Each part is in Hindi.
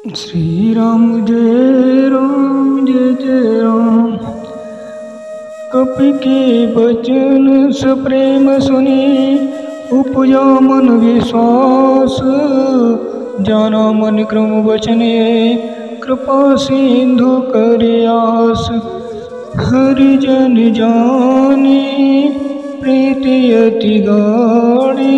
श्री राम जय राम जय जय राम। कपि के बचन सप्रेम सुनी, उपजा मन विश्वास। जाना मन क्रम वचने, कृपा सिंधु करयास। हरिजन जानी प्रीति अति गाढ़ी,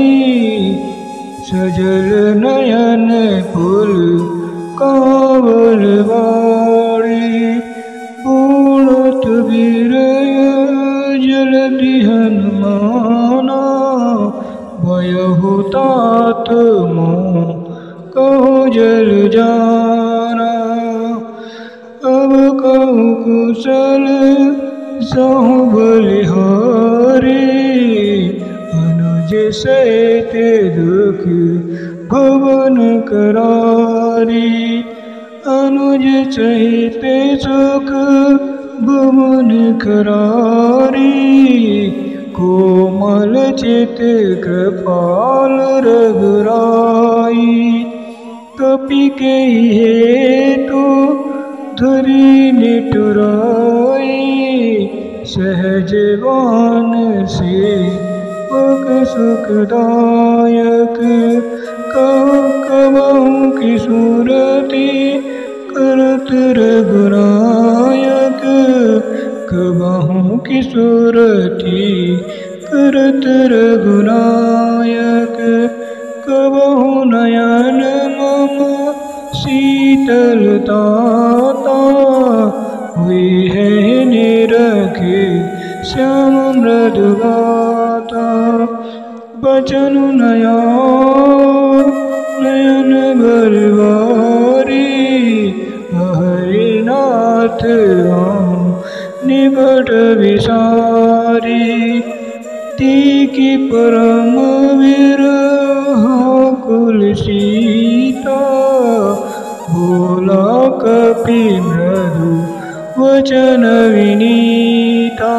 सजल नयन फूल कावल बाड़ी। पूर्णत वीरय जलधि हनुमाना, भयहु तात मोह कहो जल जाना। अब कहूँ कुशल सहु बलिहारी, अनुज सहित दुख भवन करारी। अनुज सहित सुख भवन करारी, कोमल चित कृपाल रघुराई। कपि के हेतु धरि निठुराई, सहज वान से पग सुखदायक। कबहु की सूरति करत रघुनायक, कबहु की सूरति करत रघुनायक। कबहु नयन मम शीतलताता, हुई है निरखे श्याम मृदुगाता। बचन नया नयन बलवारी, हरिनाथ निकट विसारी। तीकी परम विरह कुल सीता, बोला कपि मृदु वचन विनीता।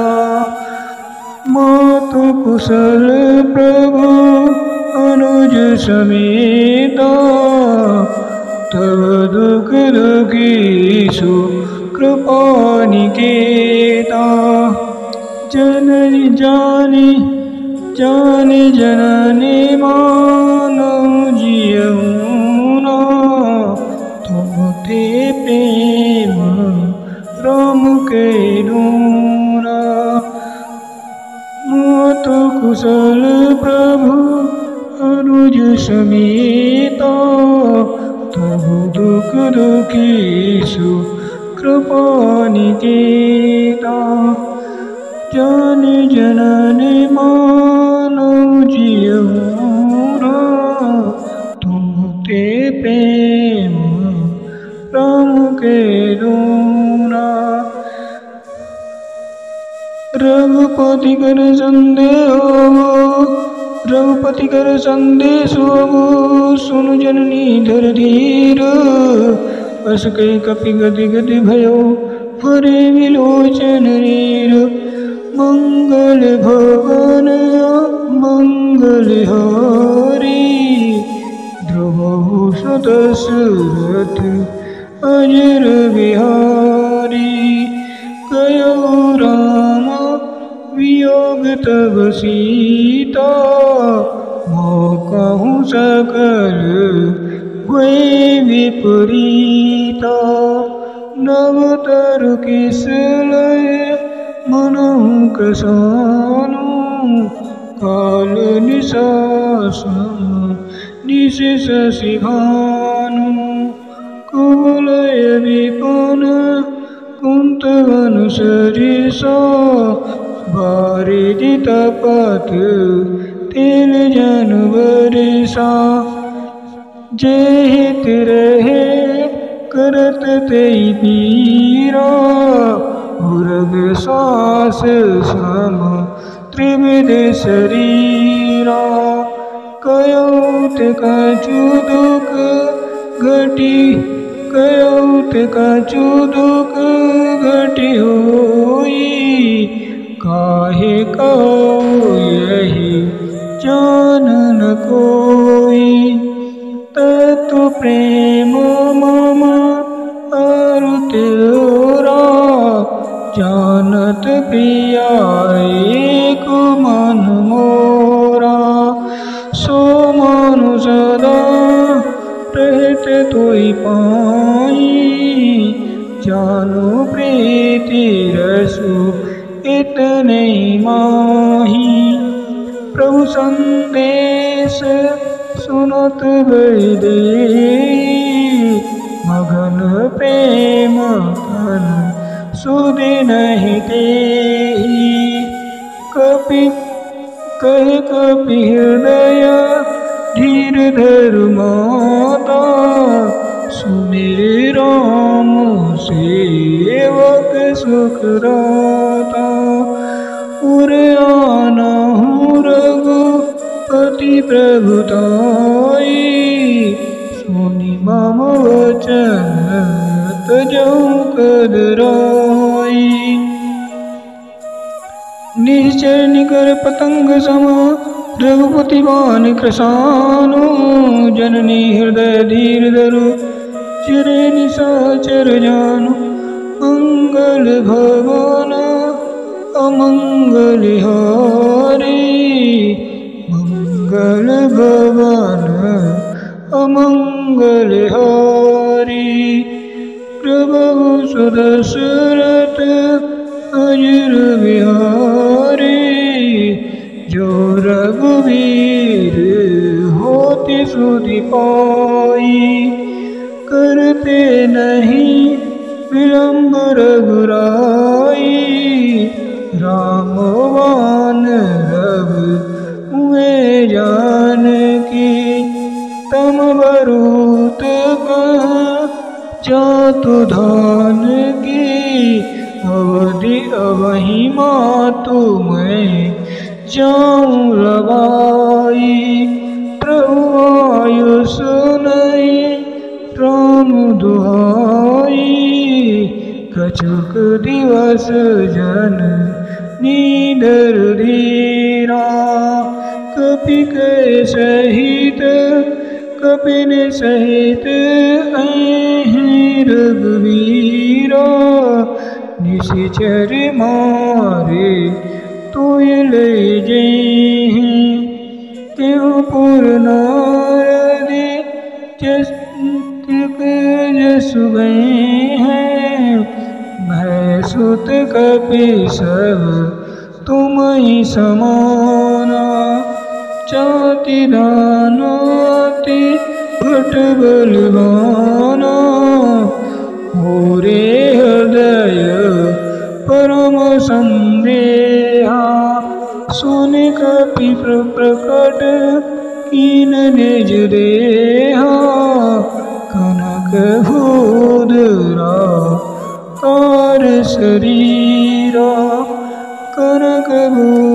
मातु कुशल प्रभु अनुज समेता, तब दुख दुखीषु कृपा निकेता। जननि जानि जानि जननी मानव जियऊ ना, तुम ते प्रेम राम के दूना। मातु कुशल प्रभु अनुज समेता, तब दुख दुखीषु कृपा निकेता। जानि जननी मानव जियऊ ना, तुम ते प्रेम राम के दूना। रघुपति कर संदेह रघुपति कर संदेश हो, सुनु जननी धर धीर। अस कहि कपि गति गति भयो, हरे विलोचन नीर। मंगल भवन मंगल हारी, द्रवहु सुत सुरथ अजर बिहारी। कयो राम वियोग तब सीता, मोह कहूँ सकल भय विपरीता। नव तरु किस लय मनहु कसानु, काल निशासन निशिष सिघानु। कुवलय विपन कुंतवन सरिसा, बारिधि तपत तेल जन बरिसा। जय हित रहे करत तेई पीरा, उरग सास सम त्रिविध शरीरा। कयोत कछु दुख घटी कयोत कछु दुख घटी होई, काहे कहो यही जान न कोई। तत्व प्रेम मम जानत प्रिया एक मन मोरा, सो मनु सदा रहते तोई पाई, जानो प्रीति रसु इतने माही। प्रभु संदेश सुनत वैदे, मगन प्रेम तन सुधि नहीं तेहि। कपि कह कपि हृदय धीर धर माता, सुने राम सेवक सुख राता। उर आना हूँ रघुपति प्रभुताई, सुनि मम वचन तजहु कदराई। निश्चय निकर पतंग सम रघुपति बान कृशानु, जननी हृदय धीर धरु चिरे निशाचर जानु। मंगल भवन अमंगल हारी, मंगल भवन अमंगल हारी। प्रभु सुदशरथ अजर बिहारी, जो रघुवीर होति सुधि पाई। करते नहीं विलंब रघुराई, रामवान रघु हुए जानकी। तम बरूत जातु धान की, अवधि अवहि मातु मैं जाऊं रवाई। प्रभु आयुष नहीं राम दुहाई, कछुक दिवस जन नीदर धीरा। कपि के सहित कपिन सहित अहि रघुवीरा, निशिचर मारे तोय ले जेहि। त्यों पुर नारद जसु गए हैं, मैं सुत कपि सब तुम ही समाना। जाति दानाति भट बलवाना, हो रे हृदय परम संदेहा। सुन कपि प्रकट कीन निज देहा, कनक भूधरा कार शरीरा। कनक भू